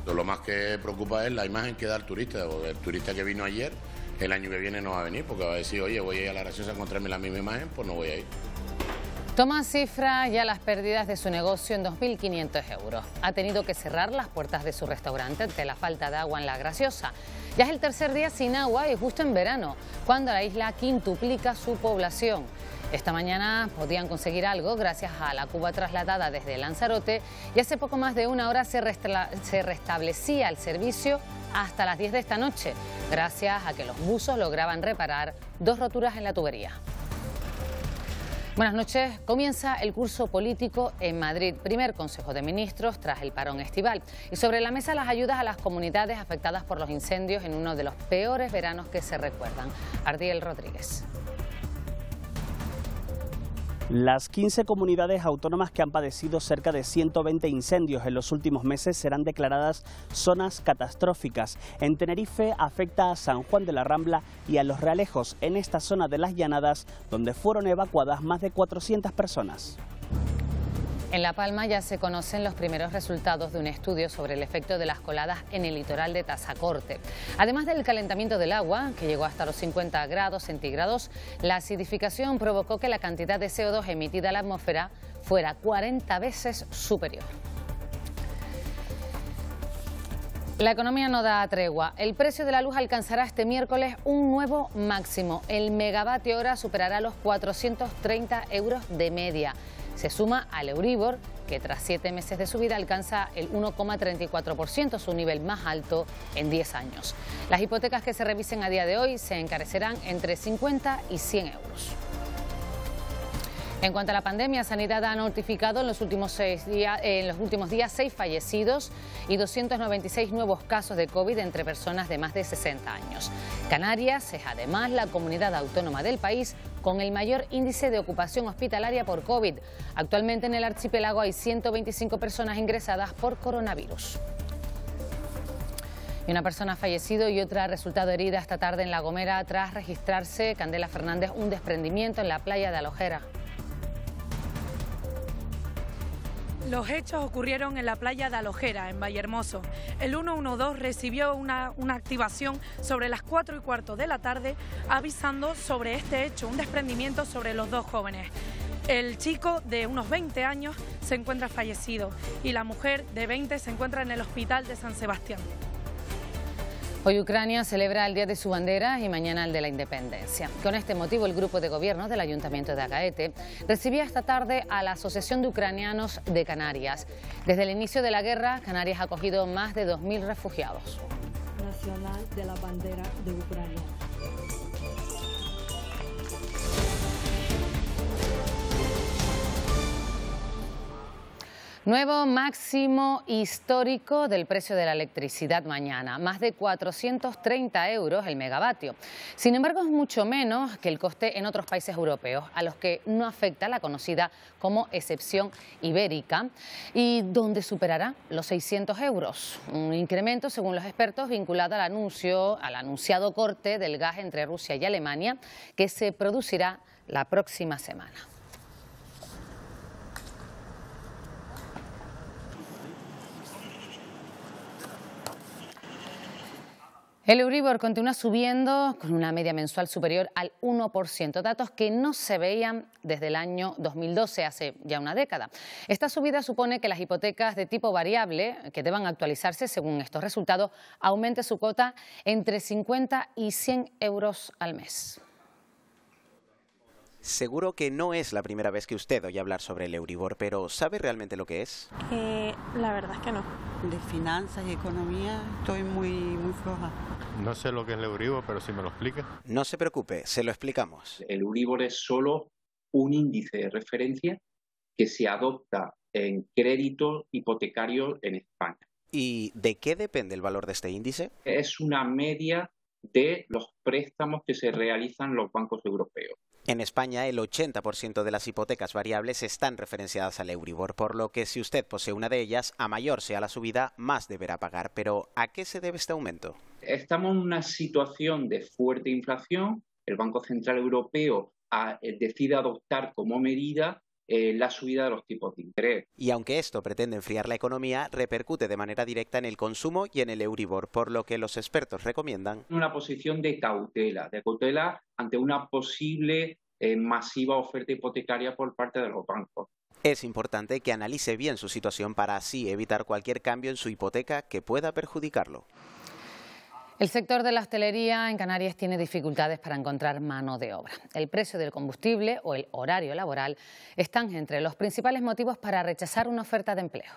Lo más que preocupa es la imagen que da el turista, porque el turista que vino ayer, el año que viene no va a venir, porque va a decir, oye, voy a ir a La Graciosa a encontrarme la misma imagen, pues no voy a ir. Tomás cifra ya las pérdidas de su negocio en 2.500 euros. Ha tenido que cerrar las puertas de su restaurante ante la falta de agua en La Graciosa. Ya es el tercer día sin agua y justo en verano, cuando la isla quintuplica su población. Esta mañana podían conseguir algo gracias a la cuba trasladada desde Lanzarote y hace poco más de una hora se restablecía el servicio hasta las 10 de esta noche, gracias a que los buzos lograban reparar 2 roturas en la tubería. Buenas noches. Comienza el curso político en Madrid. Primer Consejo de Ministros tras el parón estival. Y sobre la mesa las ayudas a las comunidades afectadas por los incendios en uno de los peores veranos que se recuerdan. Ardiel Rodríguez. Las 15 comunidades autónomas que han padecido cerca de 120 incendios en los últimos meses serán declaradas zonas catastróficas. En Tenerife afecta a San Juan de la Rambla y a Los Realejos, en esta zona de las Llanadas, donde fueron evacuadas más de 400 personas. En La Palma ya se conocen los primeros resultados de un estudio sobre el efecto de las coladas en el litoral de Tazacorte. Además del calentamiento del agua, que llegó hasta los 50 grados centígrados, la acidificación provocó que la cantidad de CO2 emitida a la atmósfera fuera 40 veces superior. La economía no da tregua. El precio de la luz alcanzará este miércoles un nuevo máximo. El megavatio hora superará los 430 euros de media. Se suma al Euribor, que tras 7 meses de subida alcanza el 1,34%, su nivel más alto en 10 años. Las hipotecas que se revisen a día de hoy se encarecerán entre 50 y 100 euros. En cuanto a la pandemia, Sanidad ha notificado en los últimos días 6 fallecidos y 296 nuevos casos de COVID entre personas de más de 60 años. Canarias es además la comunidad autónoma del país con el mayor índice de ocupación hospitalaria por COVID. Actualmente en el archipiélago hay 125 personas ingresadas por coronavirus. Y una persona ha fallecido y otra ha resultado herida esta tarde en La Gomera tras registrarse, Candela Fernández, un desprendimiento en la playa de Alojera. Los hechos ocurrieron en la playa de Alojera, en Vallehermoso. El 112 recibió una activación sobre las 4:15 de la tarde, avisando sobre este hecho, un desprendimiento sobre los 2 jóvenes. El chico de unos 20 años se encuentra fallecido y la mujer de 20 se encuentra en el hospital de San Sebastián. Hoy Ucrania celebra el Día de su bandera y mañana el de la Independencia. Con este motivo, el grupo de gobierno del Ayuntamiento de Agaete recibía esta tarde a la Asociación de Ucranianos de Canarias. Desde el inicio de la guerra, Canarias ha acogido más de 2.000 refugiados. Nacional de la bandera de Ucrania. Nuevo máximo histórico del precio de la electricidad mañana, más de 430 euros el megavatio. Sin embargo, es mucho menos que el coste en otros países europeos, a los que no afecta la conocida como excepción ibérica, y donde superará los 600 euros. Un incremento, según los expertos, vinculado al anunciado corte del gas entre Rusia y Alemania, que se producirá la próxima semana. El Euribor continúa subiendo con una media mensual superior al 1%, datos que no se veían desde el año 2012, hace ya una década. Esta subida supone que las hipotecas de tipo variable, que deban actualizarse según estos resultados, aumente su cuota entre 50 y 100 euros al mes. Seguro que no es la primera vez que usted oye hablar sobre el Euribor, pero ¿sabe realmente lo que es? La verdad es que no. De finanzas y economía estoy muy floja. No sé lo que es el Euribor, pero si me lo explica. No se preocupe, se lo explicamos. El Euribor es solo un índice de referencia que se adopta en crédito hipotecario en España. ¿Y de qué depende el valor de este índice? Es una media de los préstamos que se realizan en los bancos europeos. En España, el 80% de las hipotecas variables están referenciadas al Euribor, por lo que si usted posee una de ellas, a mayor sea la subida, más deberá pagar. Pero, ¿a qué se debe este aumento? Estamos en una situación de fuerte inflación. El Banco Central Europeo decide adoptar como medida la subida de los tipos de interés. Y aunque esto pretende enfriar la economía, repercute de manera directa en el consumo y en el Euribor, por lo que los expertos recomiendan una posición de cautela ante una posible masiva oferta hipotecaria por parte de los bancos. Es importante que analice bien su situación para así evitar cualquier cambio en su hipoteca que pueda perjudicarlo. El sector de la hostelería en Canarias tiene dificultades para encontrar mano de obra. El precio del combustible o el horario laboral están entre los principales motivos para rechazar una oferta de empleo.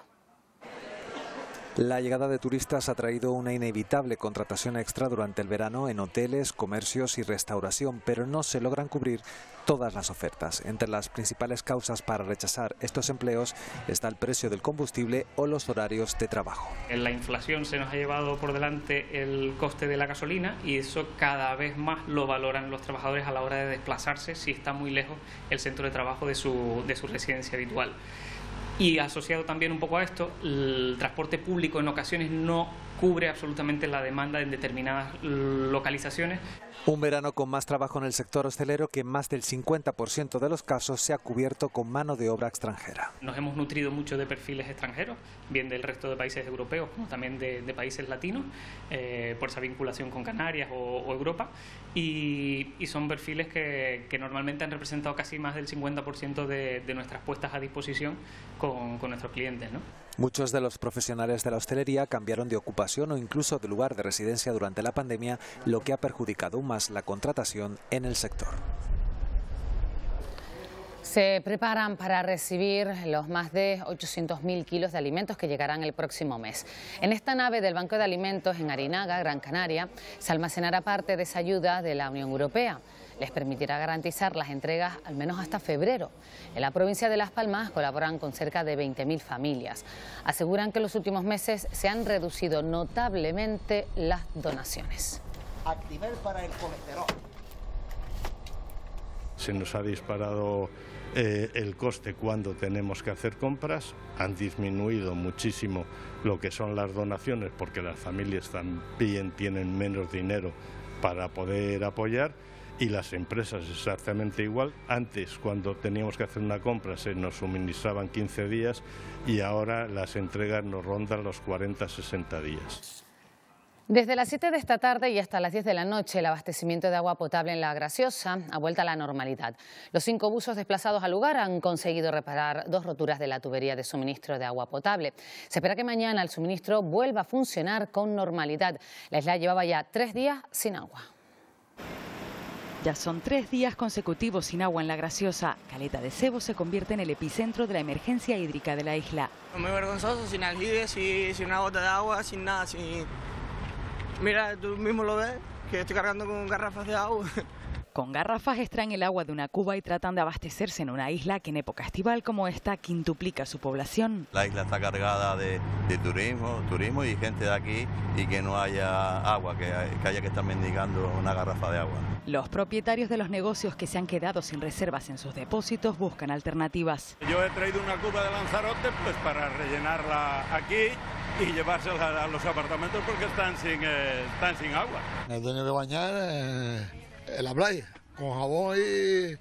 La llegada de turistas ha traído una inevitable contratación extra durante el verano en hoteles, comercios y restauración, pero no se logran cubrir todas las ofertas. Entre las principales causas para rechazar estos empleos está el precio del combustible o los horarios de trabajo. La inflación se nos ha llevado por delante el coste de la gasolina y eso cada vez más lo valoran los trabajadores a la hora de desplazarse si está muy lejos el centro de trabajo de su residencia habitual. Y asociado también un poco a esto, el transporte público en ocasiones no cubre absolutamente la demanda en determinadas localizaciones. Un verano con más trabajo en el sector hostelero que en más del 50% de los casos se ha cubierto con mano de obra extranjera. Nos hemos nutrido mucho de perfiles extranjeros, bien del resto de países europeos como también de países latinos, por esa vinculación con Canarias o Europa, y son perfiles que normalmente han representado casi más del 50% de nuestras puestas a disposición con nuestros clientes, ¿no? Muchos de los profesionales de la hostelería cambiaron de ocupación o incluso de lugar de residencia durante la pandemia, lo que ha perjudicado aún más la contratación en el sector. Se preparan para recibir los más de 800.000 kilos de alimentos que llegarán el próximo mes. En esta nave del Banco de Alimentos en Arinaga, Gran Canaria, se almacenará parte de esa ayuda de la Unión Europea. Les permitirá garantizar las entregas al menos hasta febrero. En la provincia de Las Palmas colaboran con cerca de 20.000 familias. Aseguran que en los últimos meses se han reducido notablemente las donaciones. Actimel para el colesterol. Se nos ha disparado el coste cuando tenemos que hacer compras, han disminuido muchísimo lo que son las donaciones porque las familias también tienen menos dinero para poder apoyar y las empresas exactamente igual. Antes, cuando teníamos que hacer una compra, se nos suministraban 15 días y ahora las entregas nos rondan los 40-60 días. Desde las 7 de esta tarde y hasta las 10 de la noche, el abastecimiento de agua potable en La Graciosa ha vuelto a la normalidad. Los 5 buzos desplazados al lugar han conseguido reparar 2 roturas de la tubería de suministro de agua potable. Se espera que mañana el suministro vuelva a funcionar con normalidad. La isla llevaba ya 3 días sin agua. Ya son 3 días consecutivos sin agua en La Graciosa. Caleta de Cebo se convierte en el epicentro de la emergencia hídrica de la isla. Muy vergonzoso, sin aljibe, sin una gota de agua, sin nada, sin... Mira, tú mismo lo ves, que estoy cargando con garrafas de agua. Con garrafas extraen el agua de una cuba y tratan de abastecerse en una isla que en época estival como esta quintuplica su población. La isla está cargada de turismo y gente de aquí y que no haya agua, que haya que estar mendigando una garrafa de agua. Los propietarios de los negocios que se han quedado sin reservas en sus depósitos buscan alternativas. Yo he traído una cuba de Lanzarote pues para rellenarla aquí y llevársela a los apartamentos porque están sin agua. Me he tenido que bañar en la playa con jabón y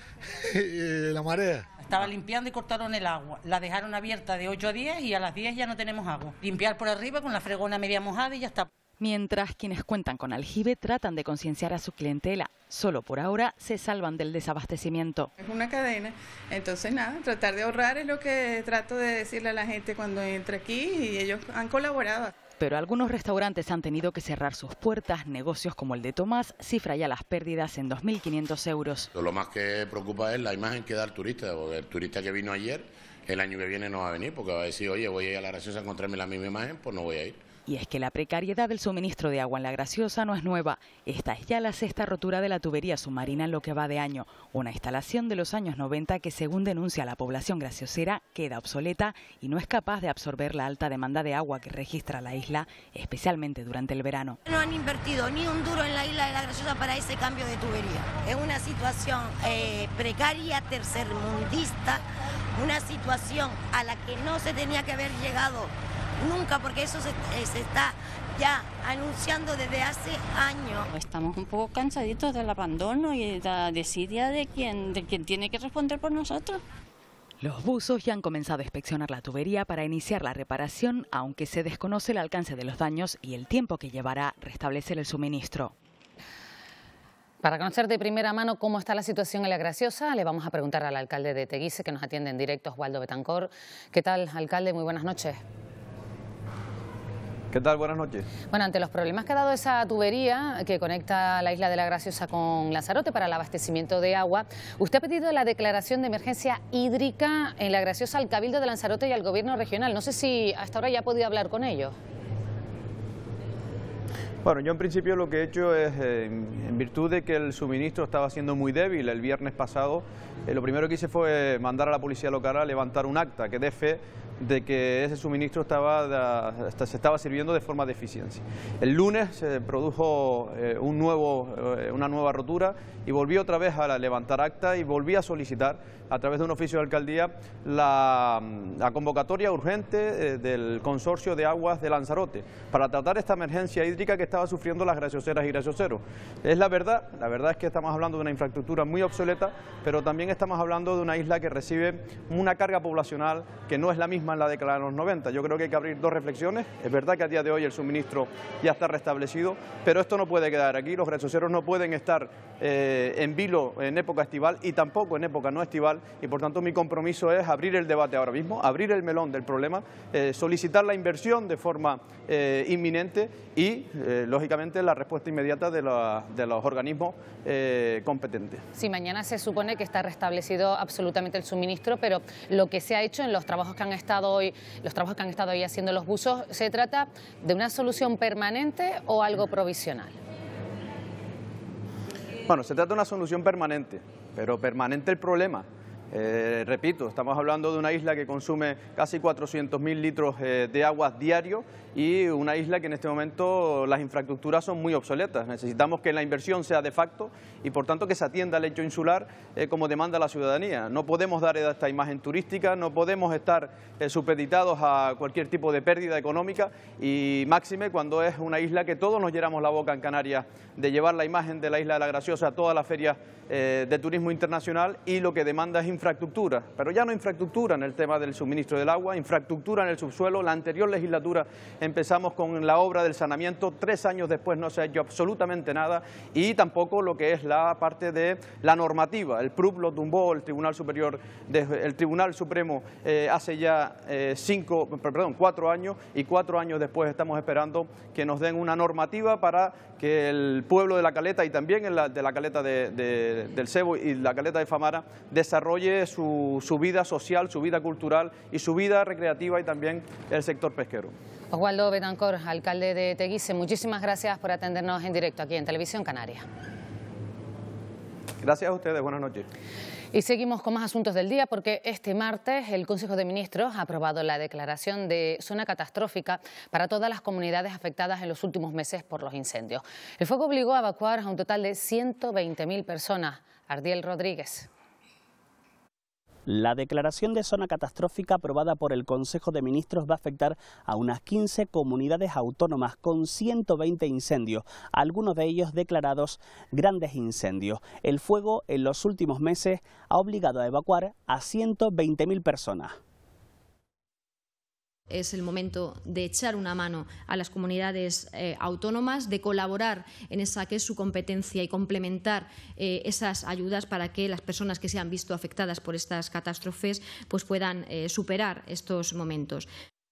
la marea. Estaba limpiando y cortaron el agua. La dejaron abierta de 8 a 10 y a las 10 ya no tenemos agua. Limpiar por arriba con la fregona media mojada y ya está. Mientras quienes cuentan con aljibe tratan de concienciar a su clientela. Solo por ahora se salvan del desabastecimiento. Es una cadena, entonces nada, tratar de ahorrar es lo que trato de decirle a la gente cuando entra aquí y ellos han colaborado. Pero algunos restaurantes han tenido que cerrar sus puertas. Negocios como el de Tomás cifra ya las pérdidas en 2.500 euros. Lo más que preocupa es la imagen que da el turista, porque el turista que vino ayer, el año que viene no va a venir, porque va a decir, oye, voy a ir a La Graciosa a encontrarme la misma imagen, pues no voy a ir. Y es que la precariedad del suministro de agua en La Graciosa no es nueva. Esta es ya la 6ª rotura de la tubería submarina en lo que va de año. Una instalación de los años 90 que, según denuncia la población graciosera, queda obsoleta y no es capaz de absorber la alta demanda de agua que registra la isla, especialmente durante el verano. No han invertido ni un duro en la isla de La Graciosa para ese cambio de tubería. Es una situación precaria, tercermundista, una situación a la que no se tenía que haber llegado nunca, porque eso se está ya anunciando desde hace años. Estamos un poco cansaditos del abandono y de la desidia de quien tiene que responder por nosotros. Los buzos ya han comenzado a inspeccionar la tubería para iniciar la reparación, aunque se desconoce el alcance de los daños y el tiempo que llevará restablecer el suministro. Para conocer de primera mano cómo está la situación en La Graciosa, le vamos a preguntar al alcalde de Teguise, que nos atiende en directo, Oswaldo Betancor. ¿Qué tal, alcalde? Muy buenas noches. ¿Qué tal? Buenas noches. Bueno, ante los problemas que ha dado esa tubería que conecta la isla de La Graciosa con Lanzarote para el abastecimiento de agua, usted ha pedido la declaración de emergencia hídrica en La Graciosa al Cabildo de Lanzarote y al Gobierno regional. No sé si hasta ahora ya ha podido hablar con ellos. Bueno, yo en principio lo que he hecho es, en virtud de que el suministro estaba siendo muy débil el viernes pasado, lo primero que hice fue mandar a la policía local a levantar un acta que dé fe de que ese suministro se estaba sirviendo de forma de eficiencia. El lunes se produjo una nueva rotura y volví otra vez a levantar acta y volví a solicitar a través de un oficio de alcaldía la convocatoria urgente del Consorcio de Aguas de Lanzarote para tratar esta emergencia hídrica que estaba sufriendo las gracioseras y gracioseros. Es la verdad es que estamos hablando de una infraestructura muy obsoleta, pero también estamos hablando de una isla que recibe una carga poblacional que no es la misma en la década de los 90. Yo creo que hay que abrir dos reflexiones. Es verdad que a día de hoy el suministro ya está restablecido, pero esto no puede quedar aquí. Los gracioseros no pueden estar en vilo en época estival y tampoco en época no estival, y por tanto mi compromiso es abrir el debate ahora mismo, abrir el melón del problema, solicitar la inversión de forma inminente y, lógicamente, la respuesta inmediata de los organismos competentes. Sí, mañana se supone que está restablecido absolutamente el suministro, pero lo que se ha hecho en los trabajos que han estado hoy, haciendo los buzos, ¿se trata de una solución permanente o algo provisional? Bueno, se trata de una solución permanente, pero permanente el problema. Repito, estamos hablando de una isla que consume casi 400.000 litros de agua diario y una isla que en este momento las infraestructuras son muy obsoletas. Necesitamos que la inversión sea de facto y por tanto que se atienda al hecho insular como demanda la ciudadanía. No podemos dar esta imagen turística, no podemos estar supeditados a cualquier tipo de pérdida económica y máxime cuando es una isla que todos nos llenamos la boca en Canarias de llevar la imagen de la isla de La Graciosa a todas las ferias de turismo internacional, y lo que demanda es infraestructura, pero ya no infraestructura en el tema del suministro del agua, infraestructura en el subsuelo. La anterior legislatura empezamos con la obra del saneamiento, 3 años después no se ha hecho absolutamente nada, y tampoco lo que es la parte de la normativa. El PRUB lo tumbó el Tribunal Supremo hace ya 4 años, y 4 años después estamos esperando que nos den una normativa para que el pueblo de La Caleta y también de la Caleta del Cebo y la Caleta de Famara desarrolle su vida social, su vida cultural y su vida recreativa, y también el sector pesquero. Oswaldo Betancor, alcalde de Teguise, muchísimas gracias por atendernos en directo aquí en Televisión Canaria. Gracias a ustedes, buenas noches. Y seguimos con más asuntos del día, porque este martes el Consejo de Ministros ha aprobado la declaración de zona catastrófica para todas las comunidades afectadas en los últimos meses por los incendios. El fuego obligó a evacuar a un total de 120.000 personas. Ardiel Rodríguez. La declaración de zona catastrófica aprobada por el Consejo de Ministros va a afectar a unas 15 comunidades autónomas con 120 incendios, algunos de ellos declarados grandes incendios. El fuego en los últimos meses ha obligado a evacuar a 120.000 personas. Es el momento de echar una mano a las comunidades autónomas, de colaborar en esa que es su competencia y complementar esas ayudas para que las personas que se han visto afectadas por estas catástrofes pues puedan superar estos momentos.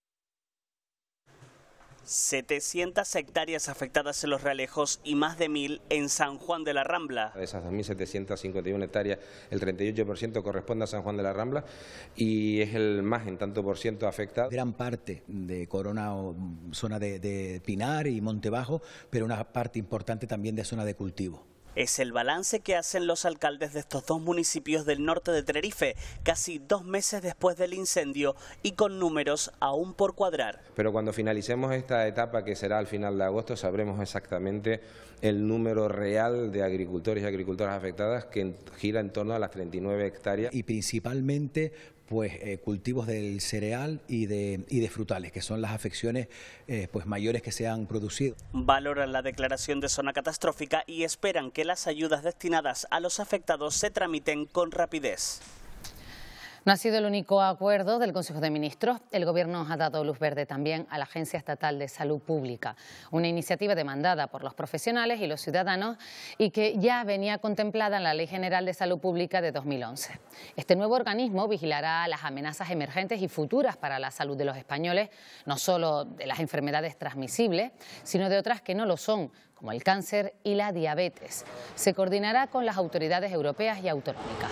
700 hectáreas afectadas en Los Realejos y más de 1.000 en San Juan de la Rambla. De esas 2.751 hectáreas, el 38% corresponde a San Juan de la Rambla y es el más en tanto por ciento afectado. Gran parte de Corona o zona de Pinar y Monte Bajo, pero una parte importante también de zona de cultivo. Es el balance que hacen los alcaldes de estos dos municipios del norte de Tenerife, casi 2 meses después del incendio y con números aún por cuadrar. Pero cuando finalicemos esta etapa, que será al final de agosto, sabremos exactamente el número real de agricultores y agricultoras afectadas, que gira en torno a las 39 hectáreas. Y principalmente cultivos del cereal y de frutales, que son las afecciones mayores que se han producido. Valoran la declaración de zona catastrófica y esperan que las ayudas destinadas a los afectados se tramiten con rapidez. No ha sido el único acuerdo del Consejo de Ministros. El Gobierno ha dado luz verde también a la Agencia Estatal de Salud Pública, una iniciativa demandada por los profesionales y los ciudadanos y que ya venía contemplada en la Ley General de Salud Pública de 2011. Este nuevo organismo vigilará las amenazas emergentes y futuras para la salud de los españoles, no solo de las enfermedades transmisibles, sino de otras que no lo son, como el cáncer y la diabetes. Se coordinará con las autoridades europeas y autonómicas.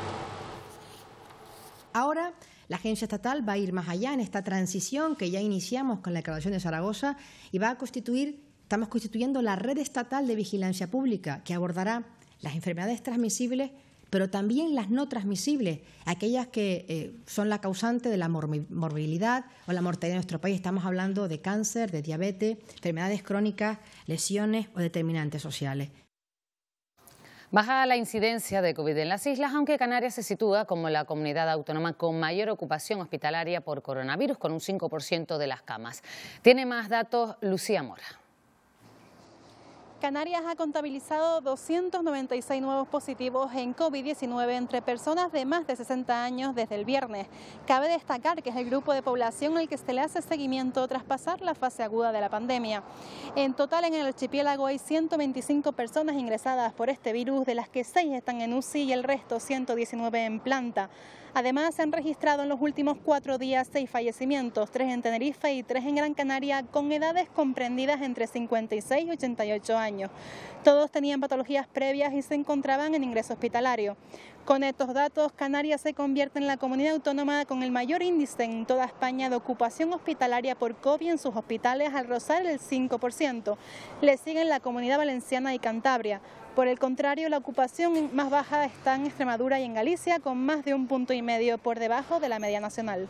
Ahora, la agencia estatal va a ir más allá en esta transición que ya iniciamos con la Declaración de Zaragoza y estamos constituyendo la red estatal de vigilancia pública que abordará las enfermedades transmisibles, pero también las no transmisibles, aquellas que son la causante de la morbilidad o la mortalidad en nuestro país. Estamos hablando de cáncer, de diabetes, enfermedades crónicas, lesiones o determinantes sociales. Baja la incidencia de COVID en las islas, aunque Canarias se sitúa como la comunidad autónoma con mayor ocupación hospitalaria por coronavirus, con un 5% de las camas. Tiene más datos Lucía Mora. Canarias ha contabilizado 296 nuevos positivos en COVID-19 entre personas de más de 60 años desde el viernes. Cabe destacar que es el grupo de población al que se le hace seguimiento tras pasar la fase aguda de la pandemia. En total, en el archipiélago hay 125 personas ingresadas por este virus, de las que 6 están en UCI y el resto 119 en planta. Además, se han registrado en los últimos 4 días 6 fallecimientos, 3 en Tenerife y 3 en Gran Canaria, con edades comprendidas entre 56 y 88 años. Todos tenían patologías previas y se encontraban en ingreso hospitalario. Con estos datos, Canarias se convierte en la comunidad autónoma con el mayor índice en toda España de ocupación hospitalaria por COVID en sus hospitales, al rozar el 5%. Le siguen la Comunidad Valenciana y Cantabria. Por el contrario, la ocupación más baja está en Extremadura y en Galicia, con más de 1,5 puntos por debajo de la media nacional.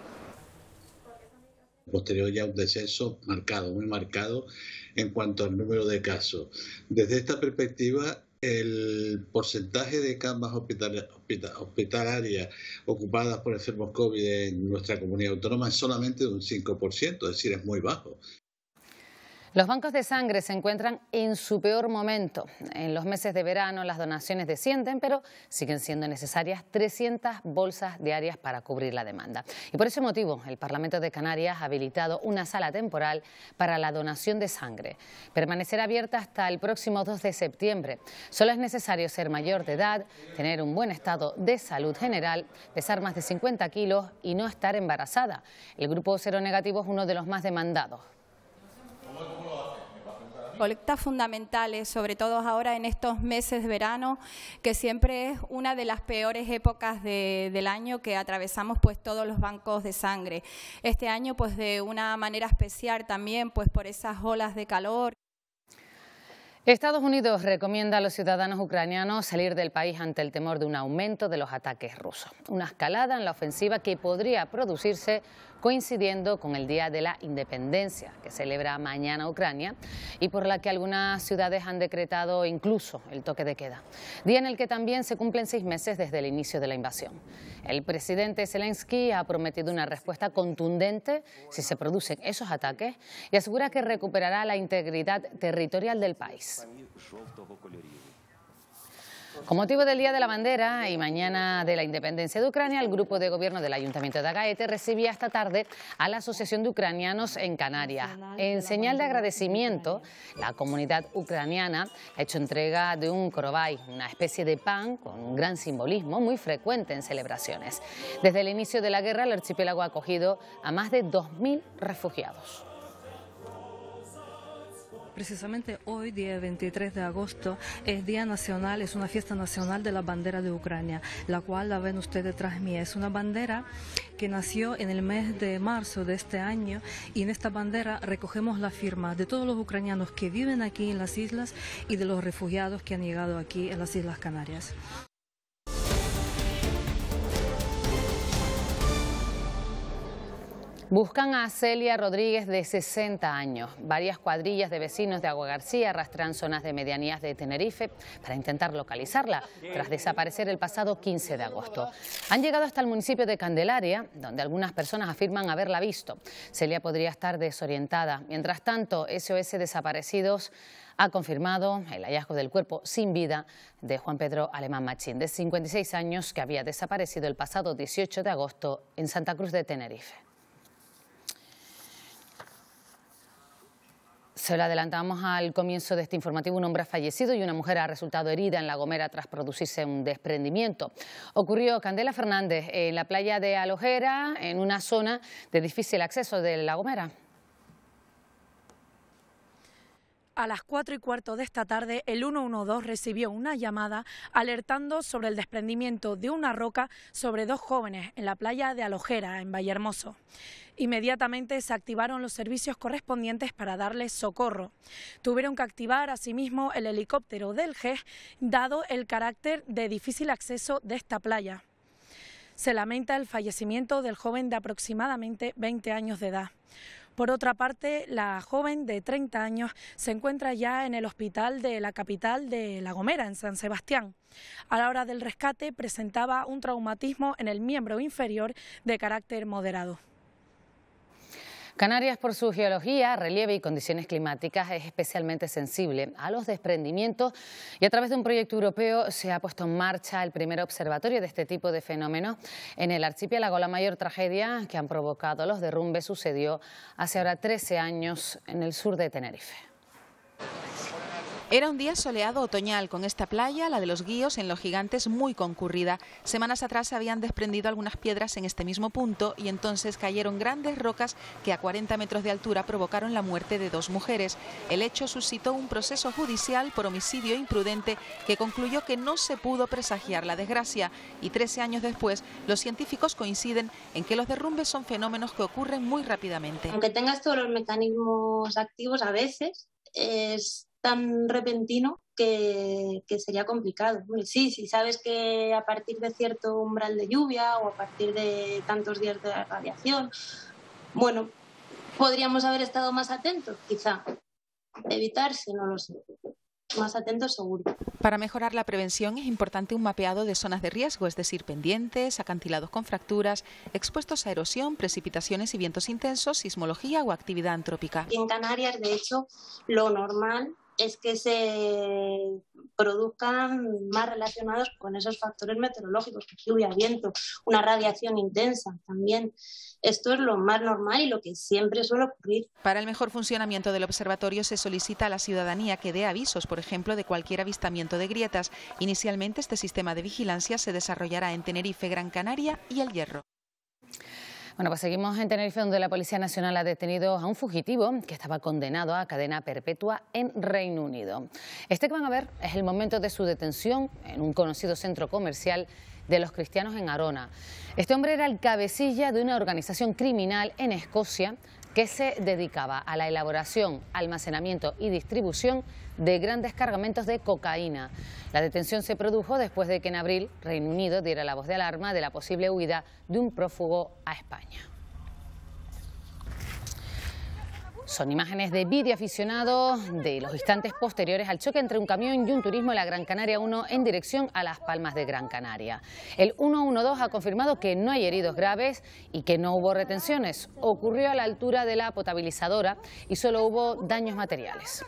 Posterior ya un descenso marcado, muy marcado en cuanto al número de casos. Desde esta perspectiva, el porcentaje de camas hospitalarias ocupadas por enfermos COVID en nuestra comunidad autónoma es solamente de un 5%, es decir, es muy bajo. Los bancos de sangre se encuentran en su peor momento. En los meses de verano las donaciones descienden, pero siguen siendo necesarias 300 bolsas diarias para cubrir la demanda. Y por ese motivo, el Parlamento de Canarias ha habilitado una sala temporal para la donación de sangre. Permanecerá abierta hasta el próximo 2 de septiembre. Solo es necesario ser mayor de edad, tener un buen estado de salud general, pesar más de 50 kilos y no estar embarazada. El grupo seronegativo es uno de los más demandados. Colectas fundamentales, sobre todo ahora en estos meses de verano, que siempre es una de las peores épocas del año que atravesamos pues todos los bancos de sangre. Este año pues de una manera especial también pues por esas olas de calor. Estados Unidos recomienda a los ciudadanos ucranianos salir del país ante el temor de un aumento de los ataques rusos. Una escalada en la ofensiva que podría producirse coincidiendo con el Día de la Independencia, que celebra mañana Ucrania, y por la que algunas ciudades han decretado incluso el toque de queda. Día en el que también se cumplen 6 meses desde el inicio de la invasión. El presidente Zelensky ha prometido una respuesta contundente si se producen esos ataques y asegura que recuperará la integridad territorial del país. Con motivo del Día de la Bandera y mañana de la Independencia de Ucrania, el grupo de gobierno del Ayuntamiento de Agaete recibía esta tarde a la Asociación de Ucranianos en Canarias. En señal de agradecimiento, la comunidad ucraniana ha hecho entrega de un korobay, una especie de pan con un gran simbolismo muy frecuente en celebraciones. Desde el inicio de la guerra, el archipiélago ha acogido a más de 2.000 refugiados. Precisamente hoy, día 23 de agosto, es Día Nacional, es una fiesta nacional de la bandera de Ucrania, la cual la ven ustedes detrás mía. Es una bandera que nació en el mes de marzo de este año y en esta bandera recogemos la firma de todos los ucranianos que viven aquí en las islas y de los refugiados que han llegado aquí en las Islas Canarias. Buscan a Celia Rodríguez, de 60 años. Varias cuadrillas de vecinos de Agua García arrastran zonas de medianías de Tenerife para intentar localizarla tras desaparecer el pasado 15 de agosto. Han llegado hasta el municipio de Candelaria, donde algunas personas afirman haberla visto. Celia podría estar desorientada. Mientras tanto, SOS Desaparecidos ha confirmado el hallazgo del cuerpo sin vida de Juan Pedro Alemán Machín, de 56 años, que había desaparecido el pasado 18 de agosto en Santa Cruz de Tenerife. Se lo adelantamos al comienzo de este informativo. Un hombre ha fallecido y una mujer ha resultado herida en La Gomera tras producirse un desprendimiento. Ocurrió, Candela Fernández, en la playa de Alojera, en una zona de difícil acceso de La Gomera. A las 4:15 de esta tarde, el 112 recibió una llamada alertando sobre el desprendimiento de una roca sobre dos jóvenes en la playa de Alojera, en Vallehermoso. Inmediatamente se activaron los servicios correspondientes para darles socorro. Tuvieron que activar asimismo el helicóptero del GES, dado el carácter de difícil acceso de esta playa. Se lamenta el fallecimiento del joven de aproximadamente 20 años de edad. Por otra parte, la joven de 30 años se encuentra ya en el hospital de la capital de La Gomera, en San Sebastián. A la hora del rescate presentaba un traumatismo en el miembro inferior de carácter moderado. Canarias, por su geología, relieve y condiciones climáticas, es especialmente sensible a los desprendimientos y a través de un proyecto europeo se ha puesto en marcha el primer observatorio de este tipo de fenómenos en el archipiélago. La mayor tragedia que han provocado los derrumbes sucedió hace ahora 13 años en el sur de Tenerife. Era un día soleado otoñal, con esta playa, la de los Guíos, en Los Gigantes, muy concurrida. Semanas atrás se habían desprendido algunas piedras en este mismo punto y entonces cayeron grandes rocas que a 40 metros de altura provocaron la muerte de dos mujeres. El hecho suscitó un proceso judicial por homicidio imprudente que concluyó que no se pudo presagiar la desgracia y 13 años después los científicos coinciden en que los derrumbes son fenómenos que ocurren muy rápidamente. Aunque tengas todos los mecanismos activos, a veces es tan repentino que sería complicado. Sí, si sabes que a partir de cierto umbral de lluvia o a partir de tantos días de radiación, bueno, podríamos haber estado más atentos, quizá. Evitarse, no lo sé. Más atentos seguro. Para mejorar la prevención es importante un mapeado de zonas de riesgo, es decir, pendientes, acantilados con fracturas, expuestos a erosión, precipitaciones y vientos intensos, sismología o actividad antrópica. Y en Canarias, de hecho, lo normal es que se produzcan más relacionados con esos factores meteorológicos, lluvia, viento, una radiación intensa también. Esto es lo más normal y lo que siempre suele ocurrir. Para el mejor funcionamiento del observatorio se solicita a la ciudadanía que dé avisos, por ejemplo, de cualquier avistamiento de grietas. Inicialmente este sistema de vigilancia se desarrollará en Tenerife, Gran Canaria y El Hierro. Bueno, pues seguimos en Tenerife, donde la Policía Nacional ha detenido a un fugitivo que estaba condenado a cadena perpetua en Reino Unido. Este que van a ver es el momento de su detención en un conocido centro comercial de los cristianos en Arona. Este hombre era el cabecilla de una organización criminal en Escocia que se dedicaba a la elaboración, almacenamiento y distribución de grandes cargamentos de cocaína. La detención se produjo después de que en abril Reino Unido diera la voz de alarma de la posible huida de un prófugo a España. Son imágenes de videoaficionados de los instantes posteriores al choque entre un camión y un turismo en la Gran Canaria 1 en dirección a Las Palmas de Gran Canaria. El 112 ha confirmado que no hay heridos graves y que no hubo retenciones. Ocurrió a la altura de la potabilizadora y solo hubo daños materiales.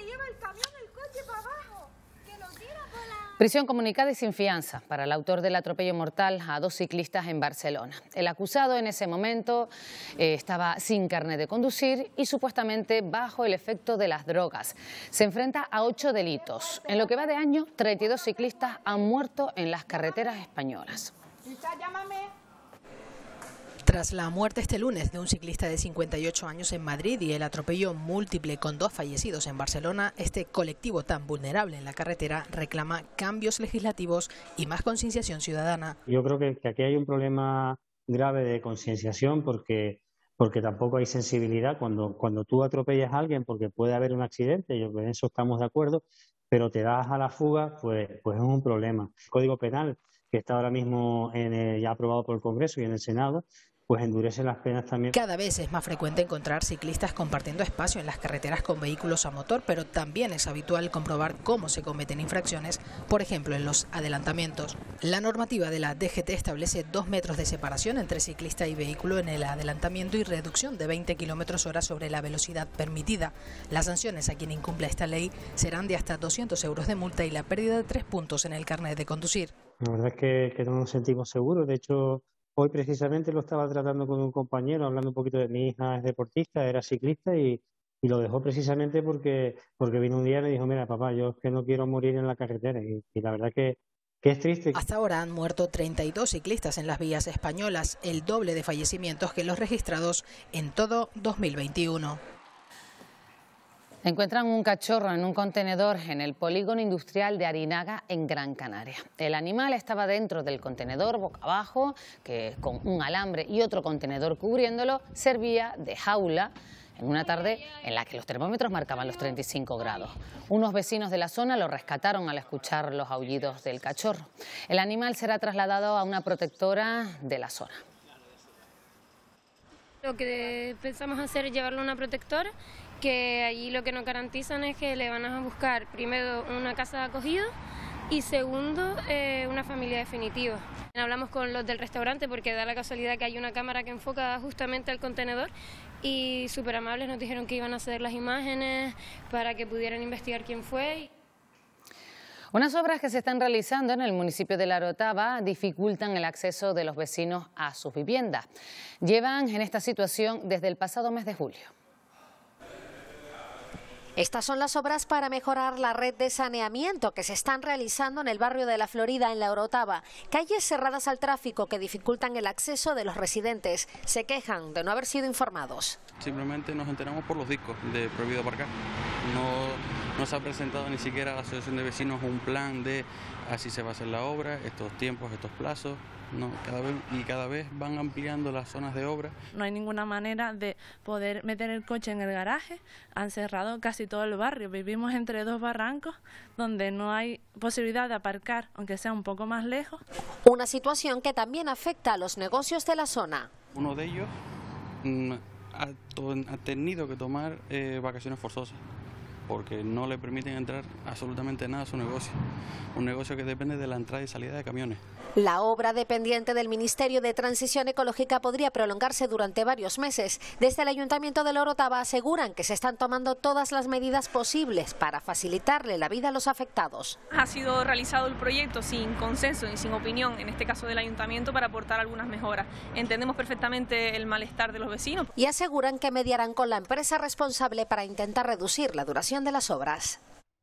Prisión comunicada y sin fianza para el autor del atropello mortal a dos ciclistas en Barcelona. El acusado en ese momento estaba sin carnet de conducir y supuestamente bajo el efecto de las drogas. Se enfrenta a 8 delitos. En lo que va de año, 32 ciclistas han muerto en las carreteras españolas. Tras la muerte este lunes de un ciclista de 58 años en Madrid y el atropello múltiple con 2 fallecidos en Barcelona, este colectivo tan vulnerable en la carretera reclama cambios legislativos y más concienciación ciudadana. Yo creo que aquí hay un problema grave de concienciación porque tampoco hay sensibilidad cuando tú atropellas a alguien, porque puede haber un accidente, yo en eso estamos de acuerdo, pero te das a la fuga, pues es un problema. El Código Penal, que está ahora mismo ya aprobado por el Congreso y en el Senado, pues endurecen las penas también. Cada vez es más frecuente encontrar ciclistas compartiendo espacio en las carreteras con vehículos a motor, pero también es habitual comprobar cómo se cometen infracciones, por ejemplo en los adelantamientos. La normativa de la DGT establece 2 metros de separación entre ciclista y vehículo en el adelantamiento y reducción de 20 km/h sobre la velocidad permitida. Las sanciones a quien incumpla esta ley serán de hasta 200 euros de multa y la pérdida de 3 puntos en el carnet de conducir. La verdad es que no nos sentimos seguros. De hecho, hoy precisamente lo estaba tratando con un compañero, hablando un poquito de mi hija, es deportista, era ciclista y lo dejó precisamente porque vino un día y me dijo, mira papá, yo es que no quiero morir en la carretera y la verdad que es triste. Hasta ahora han muerto 32 ciclistas en las vías españolas, el doble de fallecimientos que los registrados en todo 2021. Encuentran un cachorro en un contenedor en el polígono industrial de Arinaga, en Gran Canaria. El animal estaba dentro del contenedor, boca abajo, que con un alambre y otro contenedor cubriéndolo, servía de jaula en una tarde en la que los termómetros marcaban los 35 grados. Unos vecinos de la zona lo rescataron al escuchar los aullidos del cachorro. El animal será trasladado a una protectora de la zona. Lo que pensamos hacer es llevarlo a una protectora, que allí lo que nos garantizan es que le van a buscar primero una casa de acogida y segundo una familia definitiva. Hablamos con los del restaurante porque da la casualidad que hay una cámara que enfoca justamente al contenedor y súper amables nos dijeron que iban a ceder las imágenes para que pudieran investigar quién fue. Unas obras que se están realizando en el municipio de La Orotava dificultan el acceso de los vecinos a sus viviendas. Llevan en esta situación desde el pasado mes de julio. Estas son las obras para mejorar la red de saneamiento que se están realizando en el barrio de La Florida, en La Orotava. Calles cerradas al tráfico que dificultan el acceso de los residentes. Se quejan de no haber sido informados. Simplemente nos enteramos por los discos de prohibido aparcar. No se ha presentado ni siquiera a la asociación de vecinos un plan de así se va a hacer la obra, estos tiempos, estos plazos. No, cada vez van ampliando las zonas de obra. No hay ninguna manera de poder meter el coche en el garaje. Han cerrado casi todo el barrio. Vivimos entre dos barrancos donde no hay posibilidad de aparcar, aunque sea un poco más lejos. Una situación que también afecta a los negocios de la zona. Uno de ellos ha tenido que tomar vacaciones forzosas, porque no le permiten entrar absolutamente nada a su negocio. Un negocio que depende de la entrada y salida de camiones. La obra dependiente del Ministerio de Transición Ecológica podría prolongarse durante varios meses. Desde el Ayuntamiento de La Orotava aseguran que se están tomando todas las medidas posibles para facilitarle la vida a los afectados. Ha sido realizado el proyecto sin consenso y sin opinión, en este caso del Ayuntamiento, para aportar algunas mejoras. Entendemos perfectamente el malestar de los vecinos. Y aseguran que mediarán con la empresa responsable para intentar reducir la duración de las obras.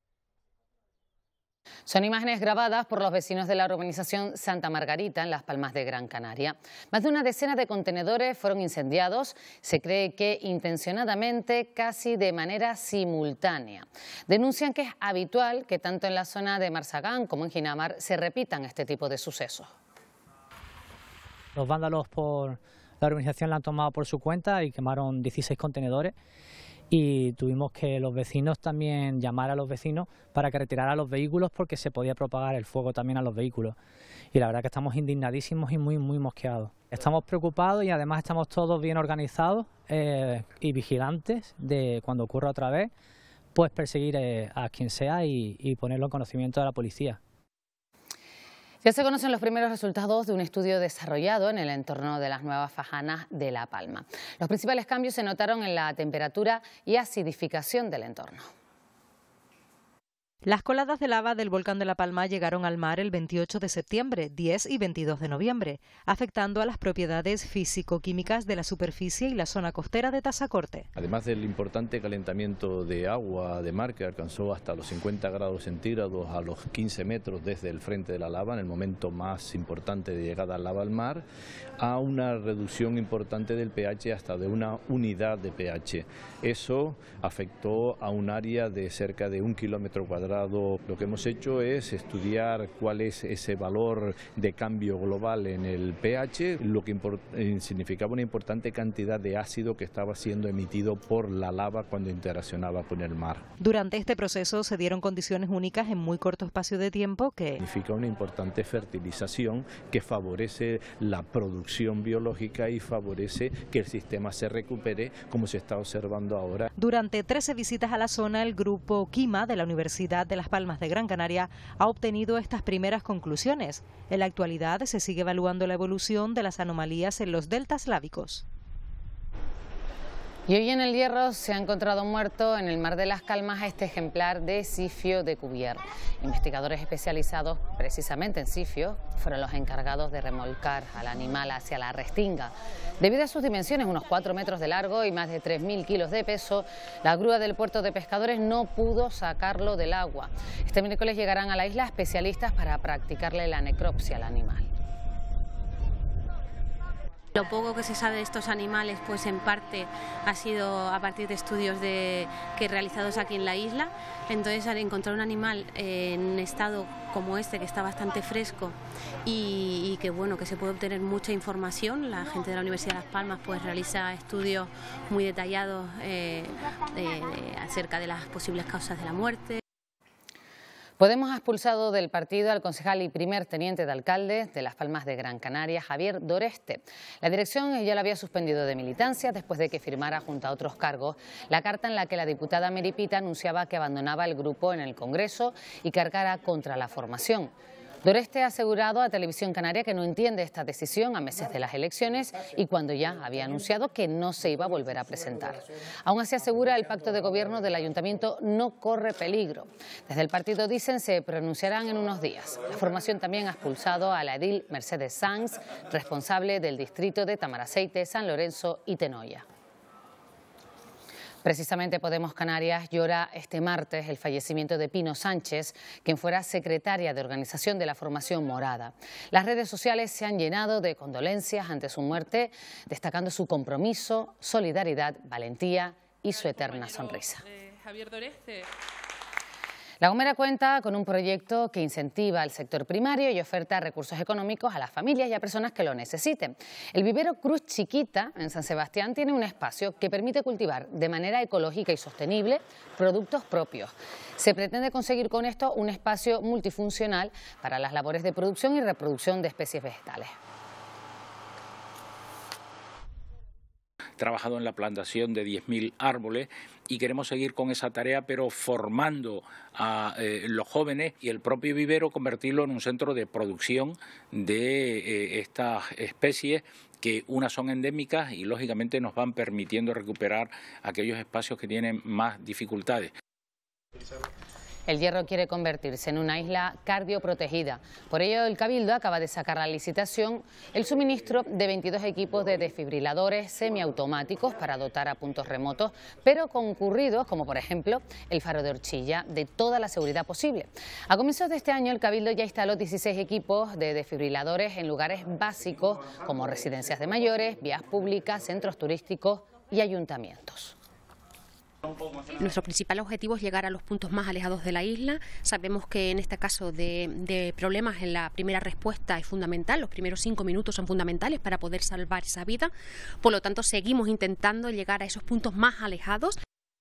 Son imágenes grabadas por los vecinos de la urbanización Santa Margarita, en Las Palmas de Gran Canaria. Más de una decena de contenedores fueron incendiados, se cree que intencionadamente, casi de manera simultánea. Denuncian que es habitual que tanto en la zona de Marsagán como en Ginamar se repitan este tipo de sucesos. Los vándalos por la urbanización la han tomado por su cuenta y quemaron 16 contenedores. Y tuvimos que los vecinos también llamar a los vecinos para que retiraran los vehículos porque se podía propagar el fuego también a los vehículos. Y la verdad que estamos indignadísimos y muy mosqueados. Estamos preocupados y además estamos todos bien organizados y vigilantes de cuando ocurra otra vez, pues perseguir a quien sea y ponerlo en conocimiento de la policía. Ya se conocen los primeros resultados de un estudio desarrollado en el entorno de las nuevas fajanas de La Palma. Los principales cambios se notaron en la temperatura y acidificación del entorno. Las coladas de lava del volcán de La Palma llegaron al mar el 28 de septiembre, 10 y 22 de noviembre, afectando a las propiedades físico-químicas de la superficie y la zona costera de Tazacorte. Además del importante calentamiento de agua de mar que alcanzó hasta los 50 grados centígrados a los 15 metros desde el frente de la lava, en el momento más importante de llegada al lava al mar, a una reducción importante del pH hasta de una unidad de pH. Eso afectó a un área de cerca de 1 kilómetro cuadrado considerado, lo que hemos hecho es estudiar cuál es ese valor de cambio global en el pH, lo que significaba una importante cantidad de ácido que estaba siendo emitido por la lava cuando interaccionaba con el mar. Durante este proceso se dieron condiciones únicas en muy corto espacio de tiempo que significa una importante fertilización que favorece la producción biológica y favorece que el sistema se recupere, como se está observando ahora. Durante 13 visitas a la zona, el grupo Quima de la Universidad de Las Palmas de Gran Canaria ha obtenido estas primeras conclusiones. En la actualidad se sigue evaluando la evolución de las anomalías en los deltas lávicos. Y hoy en El Hierro se ha encontrado muerto en el Mar de las Calmas a este ejemplar de sifio de Cuvier. Investigadores especializados precisamente en sifio fueron los encargados de remolcar al animal hacia la restinga. Debido a sus dimensiones, unos 4 metros de largo y más de 3.000 kilos de peso, la grúa del puerto de pescadores no pudo sacarlo del agua. Este miércoles llegarán a la isla especialistas para practicarle la necropsia al animal. Lo poco que se sabe de estos animales, pues en parte ha sido a partir de estudios realizados aquí en la isla. Entonces, al encontrar un animal en estado como este, que está bastante fresco y que bueno, que se puede obtener mucha información, la gente de la Universidad de Las Palmas pues realiza estudios muy detallados acerca de las posibles causas de la muerte. Podemos ha expulsado del partido al concejal y primer teniente de alcalde de Las Palmas de Gran Canaria, Javier Doreste. La dirección ya lo había suspendido de militancia después de que firmara junto a otros cargos la carta en la que la diputada Meripita anunciaba que abandonaba el grupo en el Congreso y cargara contra la formación. Doreste ha asegurado a Televisión Canaria que no entiende esta decisión a meses de las elecciones y cuando ya había anunciado que no se iba a volver a presentar. Aún así asegura el pacto de gobierno del ayuntamiento no corre peligro. Desde el partido dicen se pronunciarán en unos días. La formación también ha expulsado a la edil Mercedes Sanz, responsable del distrito de Tamaraceite, San Lorenzo y Tenoya. Precisamente Podemos Canarias llora este martes el fallecimiento de Pino Sánchez, quien fuera secretaria de organización de la formación morada. Las redes sociales se han llenado de condolencias ante su muerte, destacando su compromiso, solidaridad, valentía y su eterna sonrisa. Javier Doreste. La Gomera cuenta con un proyecto que incentiva al sector primario y oferta recursos económicos a las familias y a personas que lo necesiten. El vivero Cruz Chiquita, en San Sebastián, tiene un espacio que permite cultivar de manera ecológica y sostenible productos propios. Se pretende conseguir con esto un espacio multifuncional para las labores de producción y reproducción de especies vegetales. Trabajado en la plantación de 10.000 árboles y queremos seguir con esa tarea, pero formando a los jóvenes y el propio vivero convertirlo en un centro de producción de estas especies que unas son endémicas y lógicamente nos van permitiendo recuperar aquellos espacios que tienen más dificultades. El Hierro quiere convertirse en una isla cardioprotegida. Por ello, el Cabildo acaba de sacar a licitación el suministro de 22 equipos de desfibriladores semiautomáticos para dotar a puntos remotos, pero concurridos, como por ejemplo el Faro de Orchilla, de toda la seguridad posible. A comienzos de este año, el Cabildo ya instaló 16 equipos de desfibriladores en lugares básicos como residencias de mayores, vías públicas, centros turísticos y ayuntamientos. Nuestro principal objetivo es llegar a los puntos más alejados de la isla. Sabemos que en este caso de problemas en la primera respuesta es fundamental, los primeros 5 minutos son fundamentales para poder salvar esa vida. Por lo tanto, seguimos intentando llegar a esos puntos más alejados.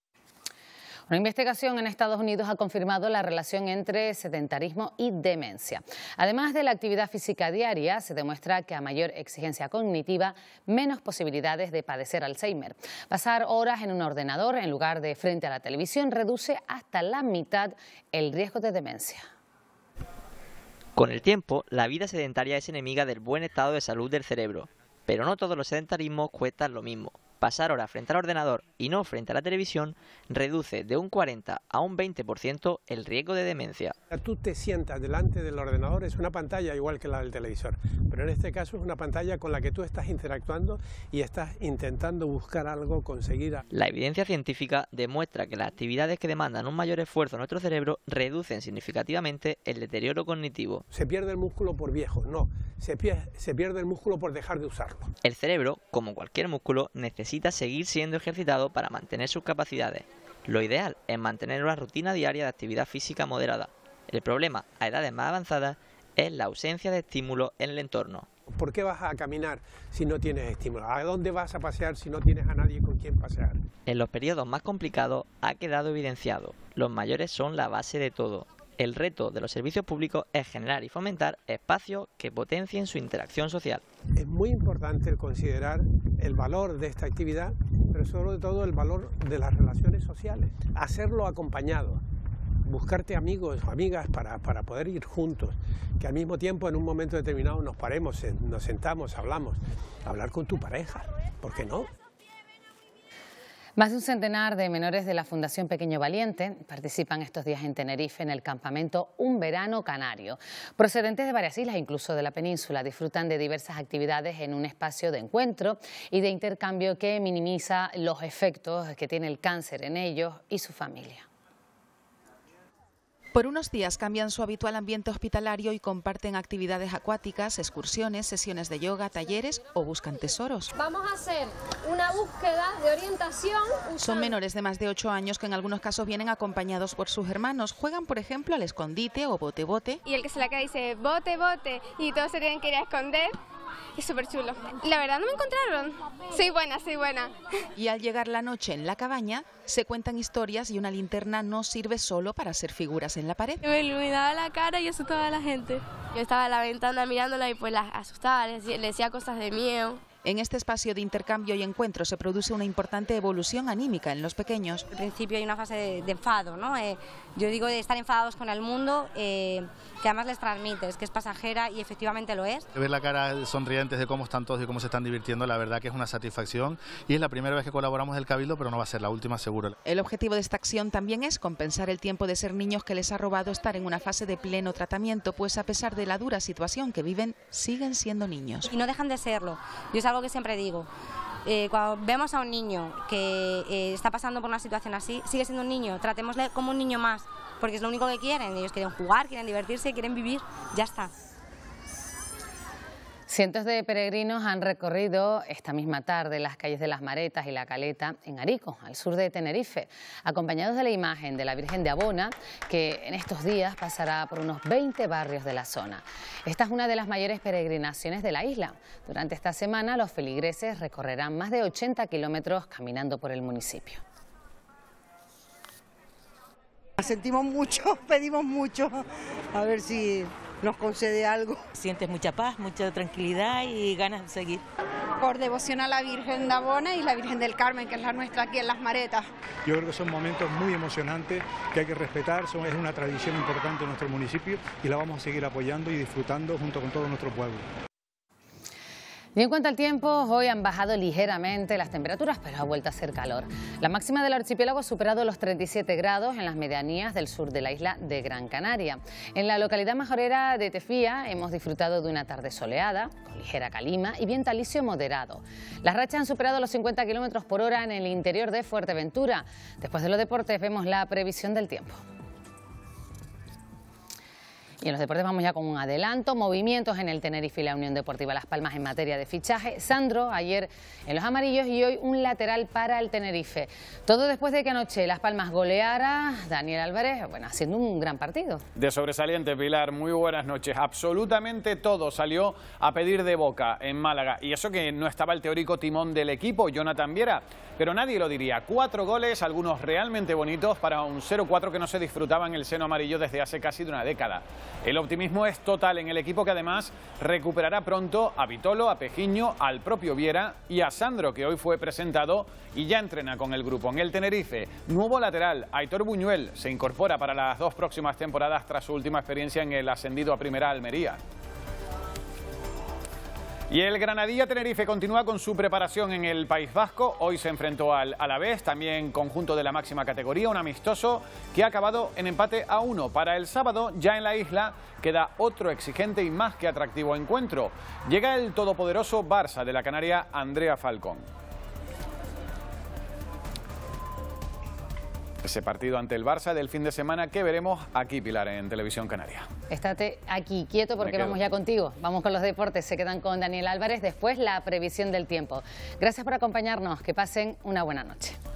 Una investigación en Estados Unidos ha confirmado la relación entre sedentarismo y demencia. Además de la actividad física diaria, se demuestra que a mayor exigencia cognitiva, menos posibilidades de padecer Alzheimer. Pasar horas en un ordenador en lugar de frente a la televisión reduce hasta la mitad el riesgo de demencia. Con el tiempo, la vida sedentaria es enemiga del buen estado de salud del cerebro, pero no todos los sedentarismos cuestan lo mismo. Pasar horas frente al ordenador y no frente a la televisión reduce de un 40 a un 20% el riesgo de demencia. Tú te sientas delante del ordenador, es una pantalla igual que la del televisor, pero en este caso es una pantalla con la que tú estás interactuando y estás intentando buscar algo, conseguir algo. La evidencia científica demuestra que las actividades que demandan un mayor esfuerzo en nuestro cerebro reducen significativamente el deterioro cognitivo. Se pierde el músculo por viejo, no, se pierde el músculo por dejar de usarlo. El cerebro, como cualquier músculo, necesita seguir siendo ejercitado para mantener sus capacidades. Lo ideal es mantener una rutina diaria de actividad física moderada. El problema a edades más avanzadas es la ausencia de estímulo en el entorno. ¿Por qué vas a caminar si no tienes estímulo? ¿A dónde vas a pasear si no tienes a nadie con quien pasear? En los periodos más complicados ha quedado evidenciado. Los mayores son la base de todo. El reto de los servicios públicos es generar y fomentar espacios que potencien su interacción social. Es muy importante el considerar el valor de esta actividad, pero sobre todo el valor de las relaciones sociales. Hacerlo acompañado. Buscarte amigos o amigas para poder ir juntos, que al mismo tiempo en un momento determinado nos paremos, nos sentamos, hablamos. Hablar con tu pareja, ¿por qué no? Más de un centenar de menores de la Fundación Pequeño Valiente participan estos días en Tenerife en el campamento Un Verano Canario. Procedentes de varias islas, incluso de la península, disfrutan de diversas actividades en un espacio de encuentro y de intercambio que minimiza los efectos que tiene el cáncer en ellos y su familia. Por unos días cambian su habitual ambiente hospitalario y comparten actividades acuáticas, excursiones, sesiones de yoga, talleres o buscan tesoros. Vamos a hacer una búsqueda de orientación. Son menores de más de 8 años que en algunos casos vienen acompañados por sus hermanos. Juegan, por ejemplo, al escondite o bote-bote. Y el que se la cae dice bote, bote y todos se tienen que ir a esconder. Es súper chulo. La verdad no me encontraron. Soy buena, soy buena. Y al llegar la noche en la cabaña, se cuentan historias y una linterna no sirve solo para hacer figuras en la pared. Me iluminaba la cara y asustaba a la gente. Yo estaba en la ventana mirándola y pues las asustaba, le decía cosas de miedo. En este espacio de intercambio y encuentro se produce una importante evolución anímica en los pequeños. Al principio hay una fase de enfado, ¿no? Yo digo de estar enfadados con el mundo, que además les transmites, que es pasajera y efectivamente lo es. Ver la cara sonrientes de cómo están todos y cómo se están divirtiendo, la verdad que es una satisfacción y es la primera vez que colaboramos del Cabildo, pero no va a ser la última seguro. El objetivo de esta acción también es compensar el tiempo de ser niños que les ha robado estar en una fase de pleno tratamiento, pues a pesar de la dura situación que viven, siguen siendo niños. Y no dejan de serlo. Yo es algo que siempre digo. Cuando vemos a un niño que está pasando por una situación así, sigue siendo un niño, tratémosle como un niño más, porque es lo único que quieren. Ellos quieren jugar, quieren divertirse, quieren vivir, ya está. Cientos de peregrinos han recorrido esta misma tarde las calles de Las Maretas y La Caleta en Arico, al sur de Tenerife, acompañados de la imagen de la Virgen de Abona, que en estos días pasará por unos 20 barrios de la zona. Esta es una de las mayores peregrinaciones de la isla. Durante esta semana los feligreses recorrerán más de 80 kilómetros caminando por el municipio. Sentimos mucho, pedimos mucho, a ver si nos concede algo. Sientes mucha paz, mucha tranquilidad y ganas de seguir. Por devoción a la Virgen de Abona y la Virgen del Carmen, que es la nuestra aquí en Las Maretas. Yo creo que son momentos muy emocionantes que hay que respetar, es una tradición importante en nuestro municipio y la vamos a seguir apoyando y disfrutando junto con todo nuestro pueblo. Y en cuanto al tiempo, hoy han bajado ligeramente las temperaturas, pero ha vuelto a hacer calor. La máxima del archipiélago ha superado los 37 grados en las medianías del sur de la isla de Gran Canaria. En la localidad majorera de Tefía hemos disfrutado de una tarde soleada, con ligera calima y viento alisio moderado. Las rachas han superado los 50 kilómetros por hora en el interior de Fuerteventura. Después de los deportes vemos la previsión del tiempo. Y en los deportes vamos ya con un adelanto, movimientos en el Tenerife y la Unión Deportiva Las Palmas en materia de fichaje. Sandro, ayer en los amarillos y hoy un lateral para el Tenerife. Todo después de que anoche Las Palmas goleara Daniel Álvarez, bueno, haciendo un gran partido. De sobresaliente, Pilar, muy buenas noches. Absolutamente todo salió a pedir de boca en Málaga. Y eso que no estaba el teórico timón del equipo, Jonathan Viera. Pero nadie lo diría. 4 goles, algunos realmente bonitos para un 0-4 que no se disfrutaba en el seno amarillo desde hace casi de una década. El optimismo es total en el equipo, que además recuperará pronto a Vitolo, a Pejiño, al propio Viera y a Sandro, que hoy fue presentado y ya entrena con el grupo. En el Tenerife, nuevo lateral, Aitor Buñuel, se incorpora para las 2 próximas temporadas tras su última experiencia en el ascendido a Primera Almería. Y el Granadilla Tenerife continúa con su preparación en el País Vasco. Hoy se enfrentó al Alavés, también conjunto de la máxima categoría, un amistoso que ha acabado en empate a 1. Para el sábado, ya en la isla, queda otro exigente y más que atractivo encuentro. Llega el todopoderoso Barça de la canaria Andrea Falcón. Ese partido ante el Barça del fin de semana que veremos aquí, Pilar, en Televisión Canaria. Estate aquí quieto porque vamos ya contigo. Vamos con los deportes, se quedan con Daniel Álvarez, después la previsión del tiempo. Gracias por acompañarnos, que pasen una buena noche.